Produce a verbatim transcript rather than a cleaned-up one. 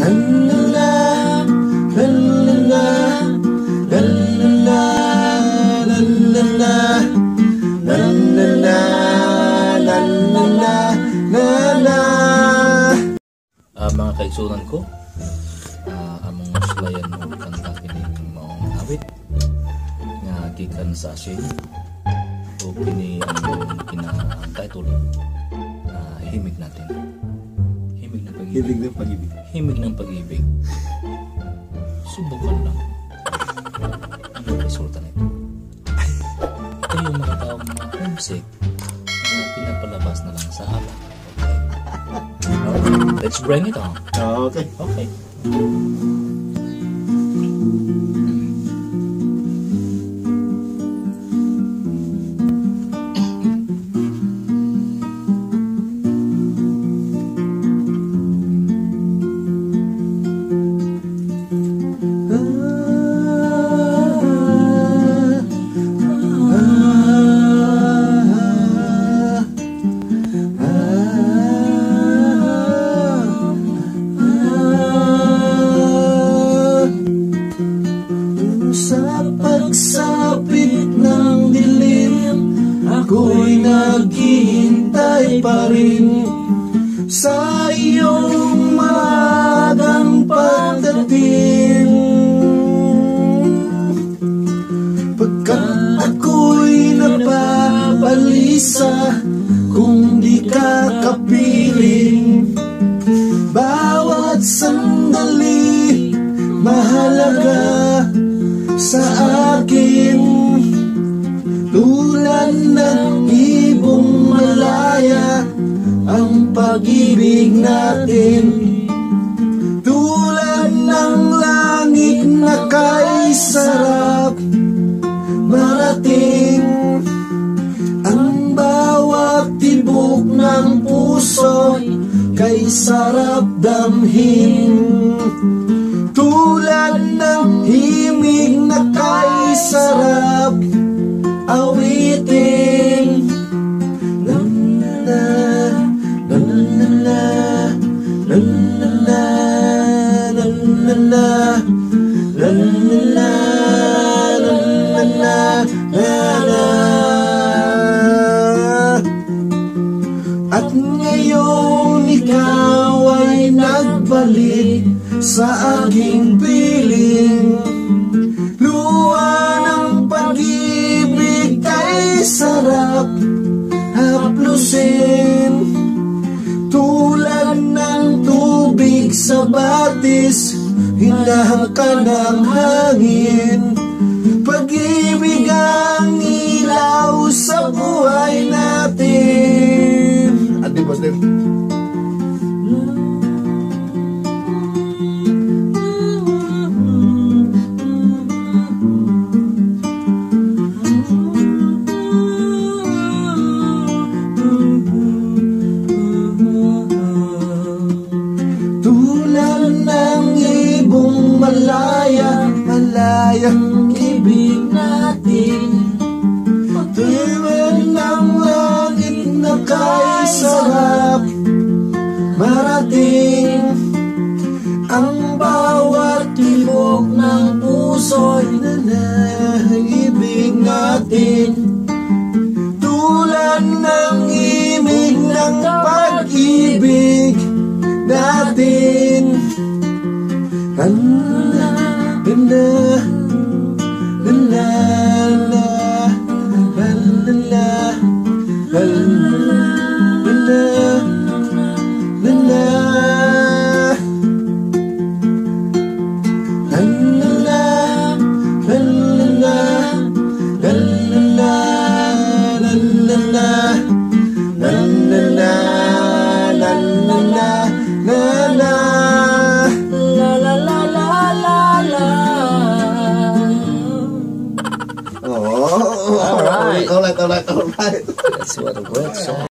Uh, mga kaigsunan ko, uh, among sulayan mo kanta kini maong awit nga gikan sa asin o kini ang kina-title uh, himig natin. Himig ng pag-ibig. Himig ng pag-ibig. Himig ng pag-ibig. Subukan lang. Ano ang resulta nito? Kayo mga tao mga homesick na pinapalabas na lang sa alam. Let's bring it on. Okay. Okay. Sa pagsapit ng dilim, ako'y naghihintay pa rin sa iyong maagang pagdating. Pagkat ako'y napabalisa kung di ka kapiling, bawat sandali mahalaga sa akin, tulad ng ibong malaya ang pag-ibig natin, tulad ng langit na kay sarap marating, ang bawat tibok ng puso'y kay sarap damhin, tulad ng himig na kay sarap awitin. La la la la la la la la la la la la la. At ngayon ikaw ay nagbalik sa aking piling, luha ng pag-ibig kay sarap haplusin, tulad ng tubig sa batis, hinahangkan ng hangin, pag-ibig ang ilaw sa buhay natin. Adi bos Dev. Tulad ng ibong malaya, malayang ibig natin, tulad ng langit na kay sarap marating, ang bawat tibok ng puso'y nanahibig natin, tulad ng imig ng pag-ibig natin. Anda, anda, anda, anda, anda, anda, anda. Oh, alright, alright, alright, alright. That's what a great song.